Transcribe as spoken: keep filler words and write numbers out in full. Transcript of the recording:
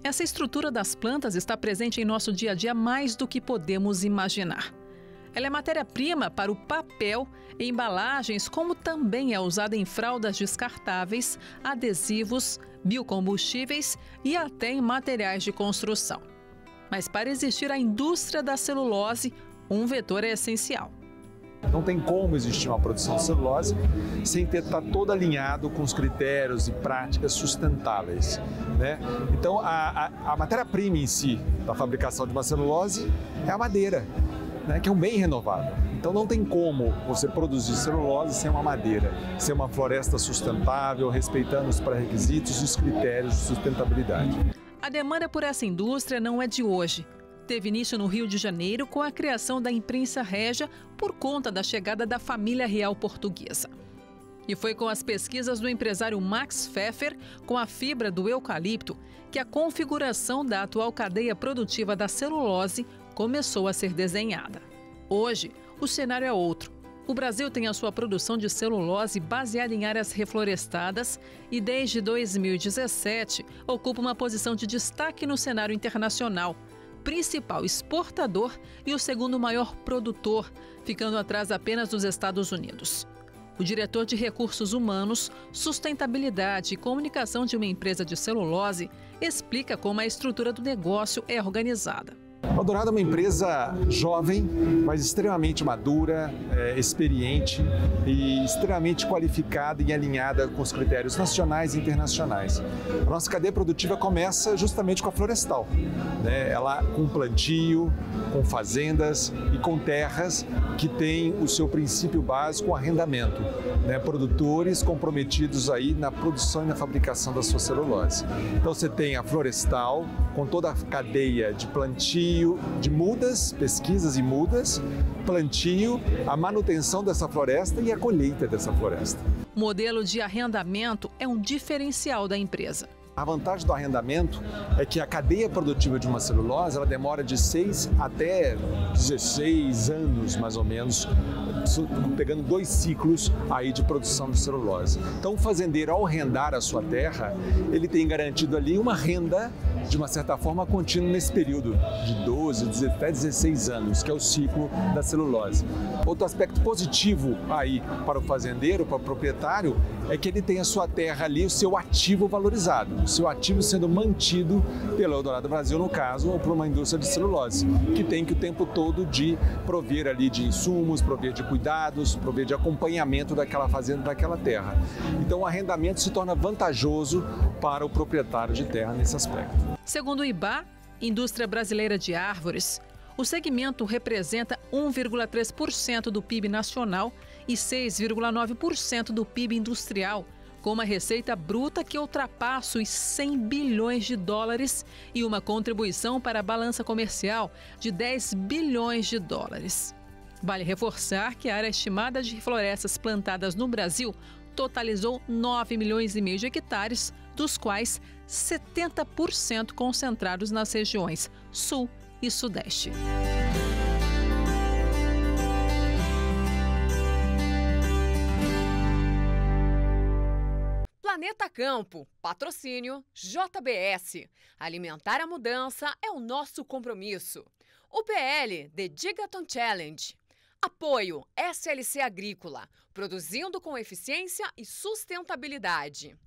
Essa estrutura das plantas está presente em nosso dia a dia mais do que podemos imaginar. Ela é matéria-prima para o papel e embalagens, como também é usada em fraldas descartáveis, adesivos, biocombustíveis e até em materiais de construção. Mas para existir a indústria da celulose, um vetor é essencial. Não tem como existir uma produção de celulose sem ter, estar todo alinhado com os critérios e práticas sustentáveis, né? Então, a, a, a matéria-prima em si da fabricação de uma celulose é a madeira, né, que é um bem renovável. Então não tem como você produzir celulose sem uma madeira, sem uma floresta sustentável, respeitando os pré-requisitos e os critérios de sustentabilidade. A demanda por essa indústria não é de hoje. Teve início no Rio de Janeiro com a criação da Imprensa Régia por conta da chegada da família real portuguesa. E foi com as pesquisas do empresário Max Pfeffer com a fibra do eucalipto que a configuração da atual cadeia produtiva da celulose começou a ser desenhada. Hoje, o cenário é outro. O Brasil tem a sua produção de celulose baseada em áreas reflorestadas e, desde dois mil e dezessete, ocupa uma posição de destaque no cenário internacional, principal exportador e o segundo maior produtor, ficando atrás apenas dos Estados Unidos. O diretor de Recursos Humanos, Sustentabilidade e Comunicação de uma empresa de celulose explica como a estrutura do negócio é organizada. A Eldorado é uma empresa jovem, mas extremamente madura, é, experiente e extremamente qualificada e alinhada com os critérios nacionais e internacionais. A nossa cadeia produtiva começa justamente com a florestal, né? Ela com plantio, com fazendas e com terras que tem o seu princípio básico, o arrendamento, né? Produtores comprometidos aí na produção e na fabricação da sua celulose. Então você tem a florestal com toda a cadeia de plantio, de mudas, pesquisas e mudas, plantio, a manutenção dessa floresta e a colheita dessa floresta. O modelo de arrendamento é um diferencial da empresa. A vantagem do arrendamento é que a cadeia produtiva de uma celulose ela demora de seis até dezesseis anos, mais ou menos, pegando dois ciclos aí de produção de celulose. Então, o fazendeiro, ao arrendar a sua terra, ele tem garantido ali uma renda, de uma certa forma, contínua nesse período de doze até dezesseis anos, que é o ciclo da celulose. Outro aspecto positivo aí para o fazendeiro, para o proprietário, é que ele tem a sua terra ali, o seu ativo valorizado, o seu ativo sendo mantido pela Eldorado Brasil, no caso, ou por uma indústria de celulose, que tem que o tempo todo de prover ali de insumos, prover de cuidados, prover de acompanhamento daquela fazenda, daquela terra. Então o arrendamento se torna vantajoso para o proprietário de terra nesse aspecto. Segundo o I B A, Indústria Brasileira de Árvores, o segmento representa um vírgula três por cento do P I B nacional e seis vírgula nove por cento do P I B industrial, com uma receita bruta que ultrapassa os cem bilhões de dólares e uma contribuição para a balança comercial de dez bilhões de dólares. Vale reforçar que a área estimada de florestas plantadas no Brasil totalizou nove milhões e meio de hectares, dos quais setenta por cento concentrados nas regiões Sul e Sudeste. Planeta Campo, patrocínio J B S. Alimentar a mudança é o nosso compromisso. O P L The Gigaton Challenge. Apoio S L C Agrícola, produzindo com eficiência e sustentabilidade.